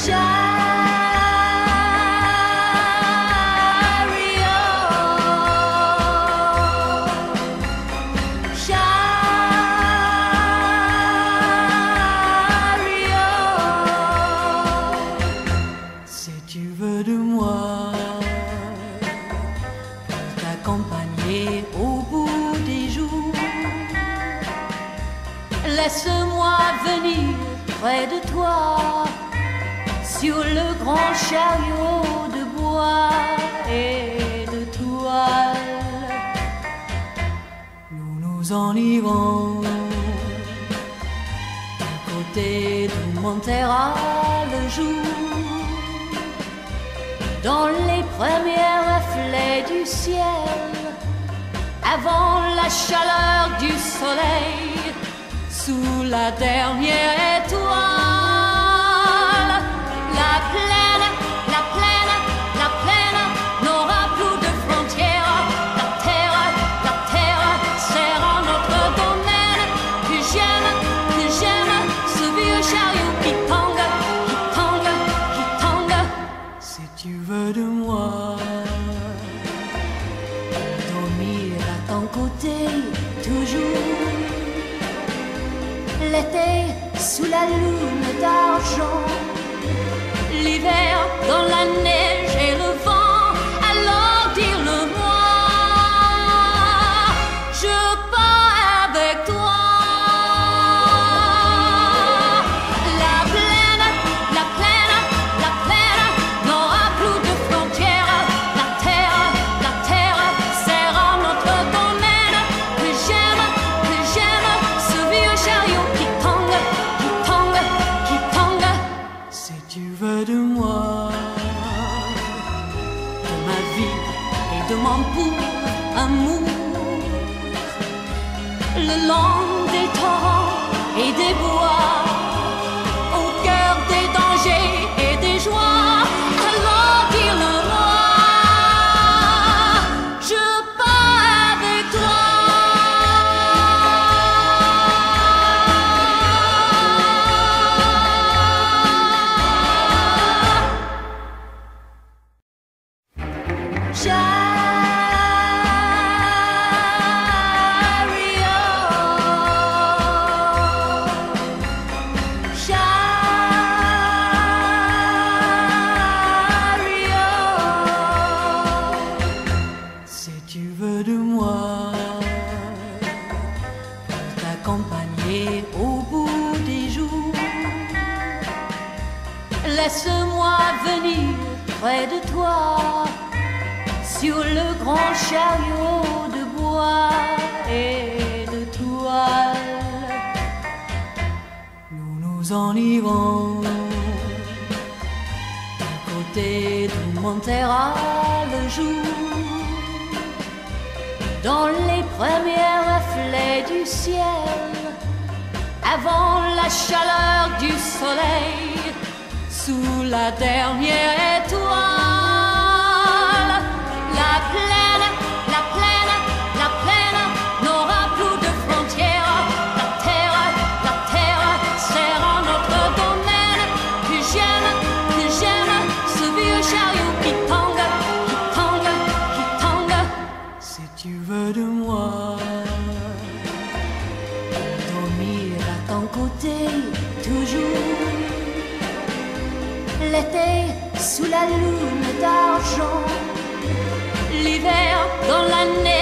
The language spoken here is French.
Laisse-moi venir près de toi sur le grand chariot de bois et de toile. Nous nous en irons du côté d'où montera le jour, dans les premiers reflets du ciel, avant la chaleur du soleil, sous la dernière étoile. La plaine, la plaine, la plaine n'aura plus de frontières. La terre sera notre domaine. Que j'aime ce vieux chariot qui tangue, qui tangue, qui tangue. Si tu veux de moi, dormir à ton côté toujours. L'été sous la lune d'argent, l'hiver dans la neige et le vent, alors dis-le-moi, je pars avec toi. La plaine, la plaine, la plaine n'aura plus de frontières. La terre sera notre domaine. Que j'aime ce vieux chariot qui tangue, qui tangue, qui tangue. Si tu veux de moi, de ma vie et de mon pour amour, le long des torrents et des bois, au cœur des dangers et des joies, alors dis-le-moi, je pars avec toi. Si tu veux de moi, pour t'accompagner au bout des jours, laisse-moi venir près de toi sur le grand chariot de bois et de toile. Nous nous en irons du côté d'où montera le jour, dans les premiers reflets du ciel, avant la chaleur du soleil, sous la dernière étoile. La plaine, la plaine, la plaine n'aura plus de frontières. La terre sera notre domaine. Que j'aime ce vieux chariot qui tangue, qui tangue, qui tangue. Si tu veux de moi, dormir à ton côté toujours. L'été sous la lune d'argent, l'hiver dans la neige.